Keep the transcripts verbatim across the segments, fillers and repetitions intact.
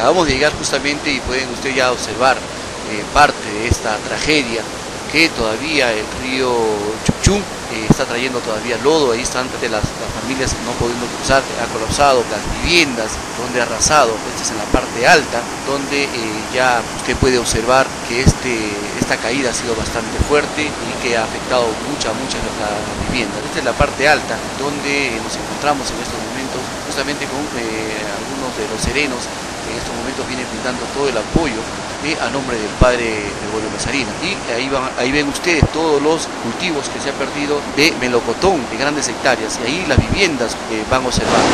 Acabamos de llegar justamente y pueden ustedes ya observar eh, parte de esta tragedia, que todavía el río Chucchú eh, está trayendo todavía lodo. Ahí están las, las familias no pudiendo cruzar, ha colapsado las viviendas, donde ha arrasado. Esta es en la parte alta, donde eh, ya usted puede observar que este, esta caída ha sido bastante fuerte y que ha afectado muchas, muchas de las viviendas. Esta es la parte alta, donde nos encontramos en estos momentos, justamente con eh, algunos de los serenos que en estos momentos vienen brindando todo el apoyo Eh, a nombre del padre Gregorio Mesarina. Y ahí, van, ahí ven ustedes todos los cultivos que se han perdido de melocotón, de grandes hectáreas, y ahí las viviendas eh, van observando.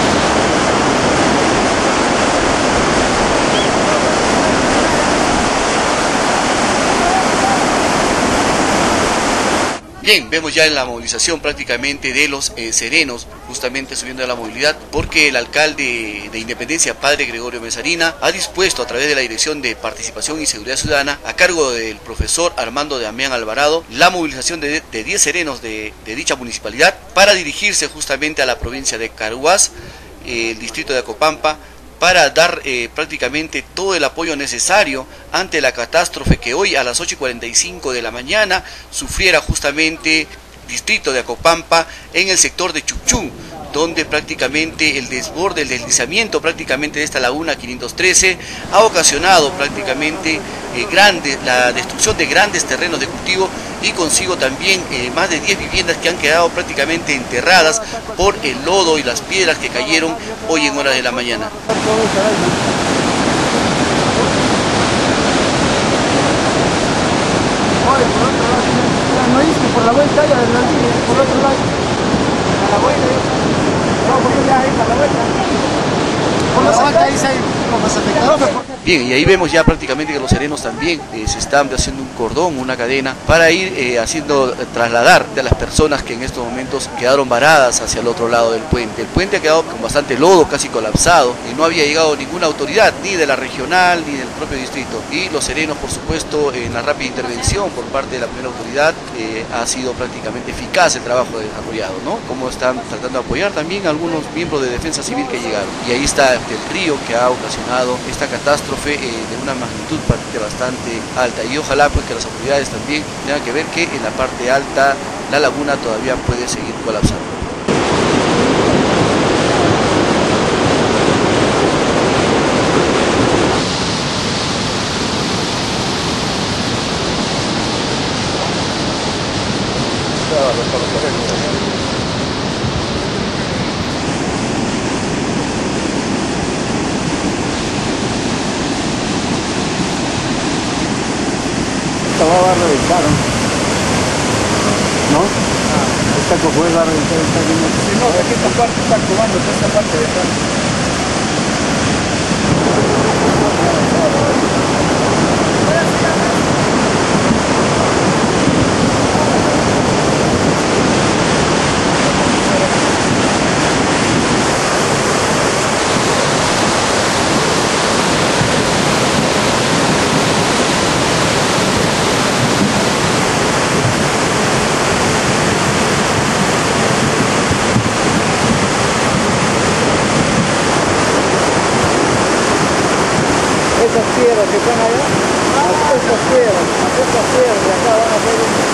Bien, vemos ya en la movilización prácticamente de los eh, serenos, justamente subiendo a la movilidad, porque el alcalde de Independencia, padre Gregorio Mesarina, ha dispuesto a través de la Dirección de Participación y Seguridad Ciudadana, a cargo del profesor Armando Damián Alvarado, la movilización de, de diez serenos de, de dicha municipalidad para dirigirse justamente a la provincia de Carhuaz, eh, el distrito de Acopampa, para dar eh, prácticamente todo el apoyo necesario ante la catástrofe que hoy a las ocho y cuarenta y cinco de la mañana sufriera justamente distrito de Acopampa en el sector de Chucchú, donde prácticamente el desborde, el deslizamiento prácticamente de esta laguna quinientos trece ha ocasionado prácticamente eh, grande, la destrucción de grandes terrenos de cultivo y consigo también eh, más de diez viviendas que han quedado prácticamente enterradas por el lodo y las piedras que cayeron hoy en horas de la mañana. No hice por la vuelta ya del por otro lado. A la vuelta. No, porque ya ahí a la vuelta. Por la vuelta ahí se hay como se afectaron. Bien, y ahí vemos ya prácticamente que los serenos también eh, se están haciendo un cordón, una cadena, para ir eh, haciendo eh, trasladar de las personas que en estos momentos quedaron varadas hacia el otro lado del puente. El puente ha quedado con bastante lodo, casi colapsado, y no había llegado ninguna autoridad, ni de la regional, ni del propio distrito. Y los serenos, por supuesto, en la rápida intervención por parte de la primera autoridad, eh, ha sido prácticamente eficaz el trabajo desarrollado, ¿no? Como están tratando de apoyar también a algunos miembros de defensa civil que llegaron. Y ahí está el río que ha ocasionado esta catástrofe Eh, de una magnitud bastante alta, y ojalá pues que las autoridades también tengan que ver que en la parte alta la laguna todavía puede seguir colapsando. Esta va a reventar, ¿no? Ah, esta cojuela va a reventar, está bien. Sí, no, aquí esta parte está activando, esta parte de acá. Estas piedras que están allá, estas piedras, estas piedras de acá van a ser un